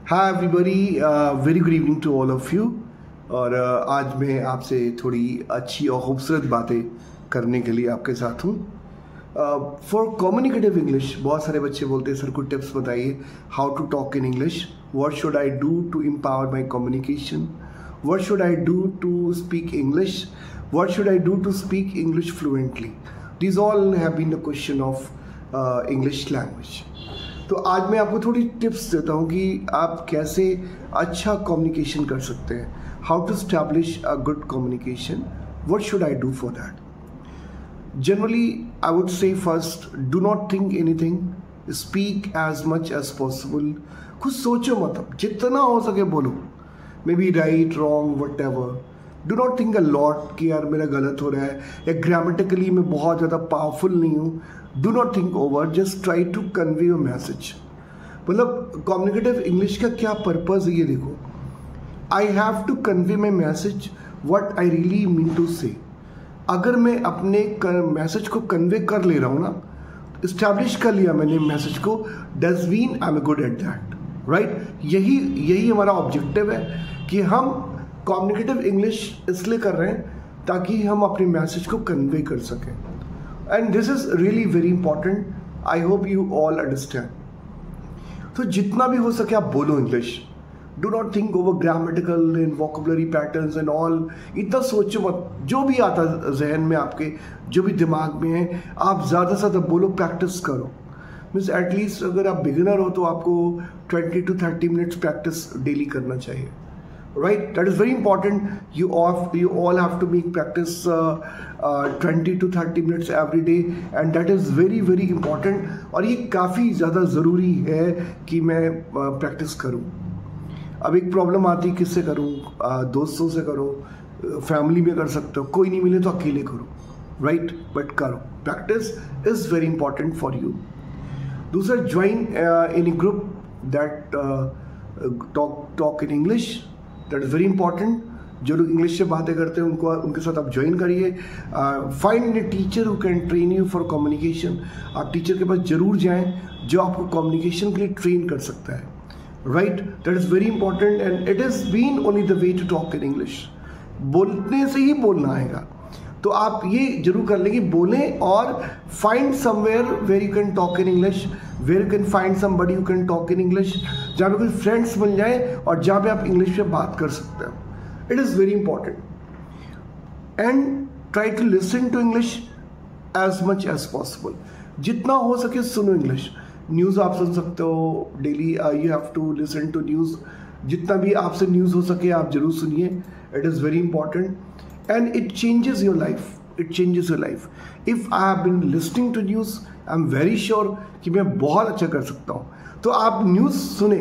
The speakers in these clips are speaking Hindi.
Hi everybody, very good evening to all of you. और आज मैं आपसे थोड़ी अच्छी और खूबसूरत बातें करने के लिए आपके साथ हूँ। फॉर कम्युनिकेटिव इंग्लिश बहुत सारे बच्चे बोलते हैं सर कुछ टिप्स बताइए, how to talk in English, what should I do to empower my communication, what should I do to speak English, what should I do to speak English fluently. These all have been the question of English language. तो आज मैं आपको थोड़ी टिप्स देता हूँ कि आप कैसे अच्छा कम्युनिकेशन कर सकते हैं, how to establish a good communication, what should I do for that. Generally I would say first, do not think anything, speak as much as possible. कुछ सोचो मत, जितना हो सके बोलो, may be right wrong whatever. Do not think a lot कि यार मेरा गलत हो रहा है या ग्रामेटिकली मैं बहुत ज़्यादा पावरफुल नहीं हूँ। Do not think over, just try to convey your message. मतलब कम्युनिकेटिव इंग्लिश का क्या पर्पज़ है ये देखो। I have to convey my message what I really mean to say. अगर मैं अपने मैसेज को कन्वे कर ले रहा हूँ ना, इस्टेब्लिश कर लिया मैंने मैसेज को, does mean I am good at that, right. यही हमारा ऑब्जेक्टिव है कि हम कम्युनिकेटिव इंग्लिश इसलिए कर रहे हैं ताकि हम अपने मैसेज को कन्वे कर सकें। And this is really very important, I hope you all understand. तो जितना भी हो सके आप बोलो English. Do not think over grammatical and vocabulary patterns and all. इतना सोचो मत, जो भी आता जहन में आपके, जो भी दिमाग में है, आप ज़्यादा से ज़्यादा बोलो, प्रैक्टिस करो। मीन्स एटलीस्ट अगर आप बिगिनर हो तो आपको 20 to 30 मिनट्स प्रैक्टिस डेली करना चाहिए, right? That is very important. You all have to make practice 20 to 30 minutes every day, and that is very very important. और ये काफ़ी ज़्यादा ज़रूरी है कि मैं प्रैक्टिस करूँ। अब एक प्रॉब्लम आती, किससे करूँ? दोस्तों से करो, फैमिली में कर सकते हो, कोई नहीं मिले तो अकेले करो, राइट? बट करो, practice is very important for you. दूसरा, join in a group that talk in English, that is very important. जो लोग इंग्लिश से बातें करते हैं उनके साथ आप ज्वाइन करिए। Find a teacher who can train you for communication. आप टीचर के पास जरूर जाएं जो आपको कम्युनिकेशन के लिए ट्रेन कर सकता है, right? That is very important and it is been only the way to talk in English. बोलने से ही बोलना आएगा, तो आप ये जरूर कर लेंगे, बोलें। और find somewhere where you can talk in English, where you can find somebody you can talk in English, जहाँ पे कोई फ्रेंड्स मिल जाए और जहाँ पे आप इंग्लिश में बात कर सकते हो। It is very important. And try to listen to English as much as possible. जितना हो सके सुनो इंग्लिश। न्यूज़ आप सुन सकते हो daily, you have to listen to news. जितना भी आपसे न्यूज़ हो सके आप जरूर सुनिए, it is very important. And it changes your life. It changes your life. If I have been listening to news, I'm very sure कि मैं बहुत अच्छा कर सकता हूँ। तो आप न्यूज़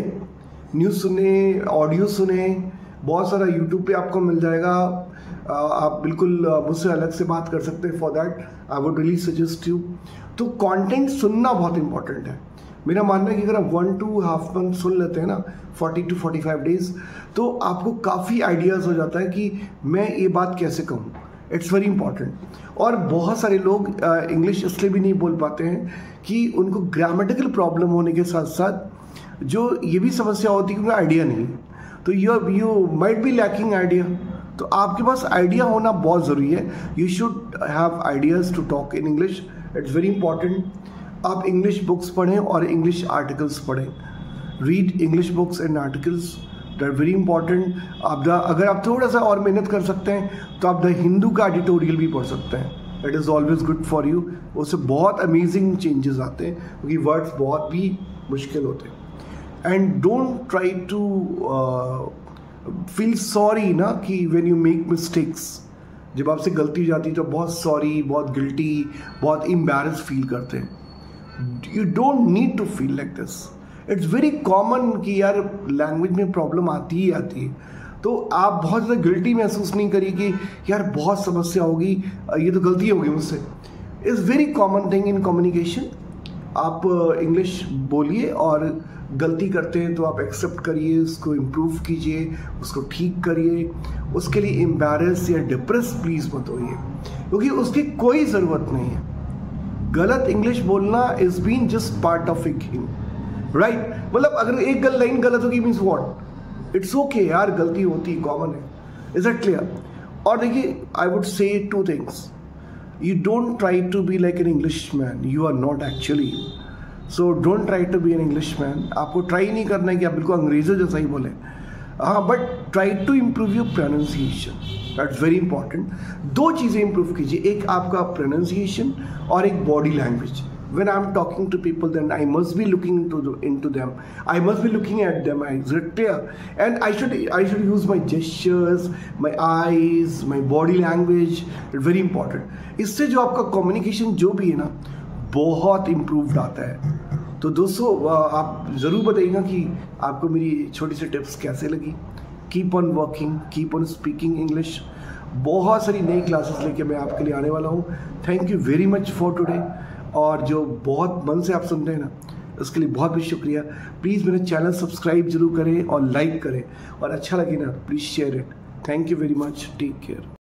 सुने, ऑडियो सुने, बहुत सारा यूट्यूब पे आपको मिल जाएगा। आप बिल्कुल मुझसे अलग से बात कर सकते हैं। For that I would really suggest you. तो कंटेंट सुनना बहुत इंपॉर्टेंट है। मेरा मानना है कि अगर आप 1 to half month सुन लेते हैं ना, 40 to 45 डेज, तो आपको काफ़ी आइडियाज़ हो जाता है कि मैं ये बात कैसे कहूँ। It's very important. और बहुत सारे लोग इंग्लिश इसलिए भी नहीं बोल पाते हैं कि उनको ग्रामेटिकल प्रॉब्लम होने के साथ साथ जो ये भी समस्या होती है कि उनका आइडिया नहीं है। तो you might be lacking idea. तो आपके पास आइडिया होना बहुत ज़रूरी है। You should have ideas to talk in English. It's very important. आप इंग्लिश बुक्स पढ़ें और इंग्लिश आर्टिकल्स पढ़ें। Read English books and articles, that very important. अगर आप थोड़ा सा और मेहनत कर सकते हैं तो आप द हिंदू का एडिटोरियल भी पढ़ सकते हैं। It is always good for you. उससे बहुत अमेजिंग चेंजेस आते हैं क्योंकि वर्ड्स बहुत भी मुश्किल होते हैं। And don't try to feel sorry ना कि व्हेन यू मेक मिस्टेक्स, जब आपसे गलती हो जाती है तो बहुत सॉरी, बहुत गिल्टी, बहुत एम्बैरेस फील करते हैं। You don't need to feel like this. It's very common कि यार लैंग्वेज में प्रॉब्लम आती ही आती है, तो आप बहुत ज़्यादा गिल्टी महसूस नहीं करिए कि यार बहुत समस्या होगी, ये तो गलती होगी मुझसे। It's very common thing in communication. आप इंग्लिश बोलिए और गलती करते हैं तो आप एक्सेप्ट करिए, उसको इम्प्रूव कीजिए, उसको ठीक करिए। उसके लिए एम्बैरेस या डिप्रेस प्लीज़ मत होइए, क्योंकि उसकी कोई ज़रूरत नहीं है। गलत इंग्लिश बोलना is been just part of a game. Right मतलब अगर एक लाइन गलत होगी मीन्स व्हाट, इट्स ओके यार, गलती होती कॉमन है, इज इट क्लियर? और देखिए I would say two things, you don't try to be like an Englishman, you are not actually, so don't try to be an Englishman. आपको ट्राई नहीं करना है कि आप बिल्कुल अंग्रेज़ों जैसा ही बोले, हाँ, but try to improve your pronunciation, that's very important. दो चीज़ें इम्प्रूव कीजिए, एक आपका प्रोनाउंसिएशन और एक body language. When I'm talking to people, then I must be looking into them. I must be looking at them. Is it clear? And I should use my gestures, my eyes, my body language. It's very important. इससे जो आपका communication जो भी है ना, बहुत improved आता है। तो दोस्तों आप ज़रूर बताइएगा कि आपको मेरी छोटी सी टिप्स कैसे लगी। Keep on working, keep on speaking English. बहुत सारी नई क्लासेस लेके मैं आपके लिए आने वाला हूँ। Thank you very much for today. और जो बहुत मन से आप सुन रहे हैं ना, उसके लिए बहुत बहुत शुक्रिया। प्लीज़ मेरा चैनल सब्सक्राइब जरूर करें और लाइक करें, और अच्छा लगे ना please share it. Thank you very much, take care.